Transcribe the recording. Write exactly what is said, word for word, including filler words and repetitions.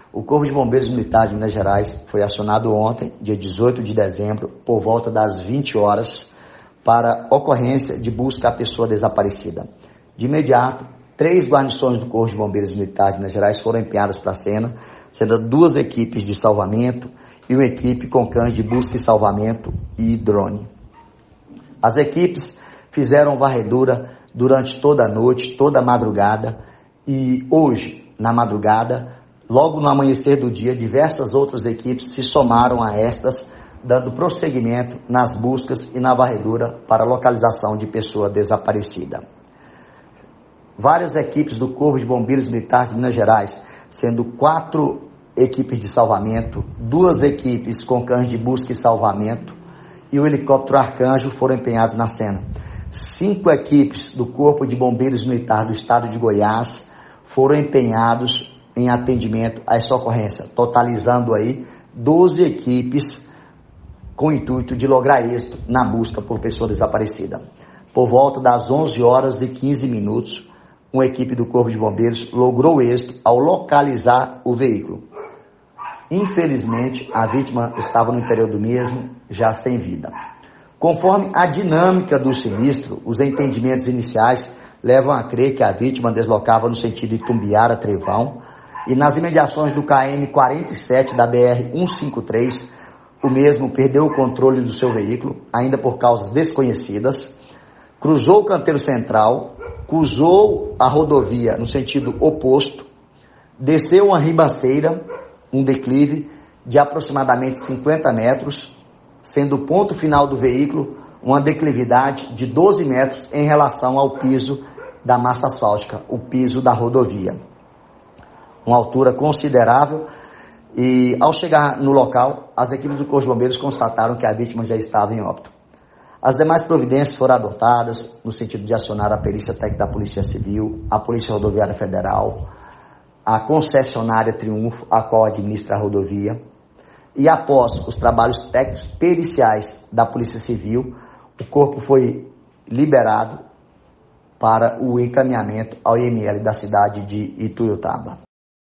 O Corpo de Bombeiros Militar de Minas Gerais foi acionado ontem, dia dezoito de dezembro, por volta das vinte horas, para ocorrência de busca à pessoa desaparecida. De imediato, três guarnições do Corpo de Bombeiros Militar de Minas Gerais foram empenhadas para a cena, sendo duas equipes de salvamento e uma equipe com cães de busca e salvamento e drone. As equipes fizeram varredura durante toda a noite, toda a madrugada, e hoje, na madrugada, logo no amanhecer do dia, diversas outras equipes se somaram a estas, dando prosseguimento nas buscas e na varredura para a localização de pessoa desaparecida. Várias equipes do Corpo de Bombeiros Militar de Minas Gerais, sendo quatro equipes de salvamento, duas equipes com cães de busca e salvamento e o helicóptero Arcanjo foram empenhados na cena. Cinco equipes do Corpo de Bombeiros Militar do Estado de Goiás foram empenhados em atendimento a essa ocorrência, totalizando aí doze equipes com o intuito de lograr êxito na busca por pessoa desaparecida. Por volta das onze horas e quinze minutos, uma equipe do Corpo de Bombeiros logrou êxito ao localizar o veículo. Infelizmente, a vítima estava no interior do mesmo, já sem vida. Conforme a dinâmica do sinistro, os entendimentos iniciais levam a crer que a vítima deslocava no sentido Itumbiara Trevão e nas imediações do K M quarenta e sete da B R cento e cinquenta e três, o mesmo perdeu o controle do seu veículo, ainda por causas desconhecidas, cruzou o canteiro central, cruzou a rodovia no sentido oposto, desceu uma ribanceira, um declive de aproximadamente cinquenta metros, sendo o ponto final do veículo uma declividade de doze metros em relação ao piso da massa asfáltica, o piso da rodovia. Uma altura considerável e, ao chegar no local, as equipes do Corpo de Bombeiros constataram que a vítima já estava em óbito. As demais providências foram adotadas no sentido de acionar a perícia técnica da Polícia Civil, a Polícia Rodoviária Federal, a concessionária Triunfo, a qual administra a rodovia, e após os trabalhos técnicos periciais da Polícia Civil, o corpo foi liberado para o encaminhamento ao I M L da cidade de Ituiutaba.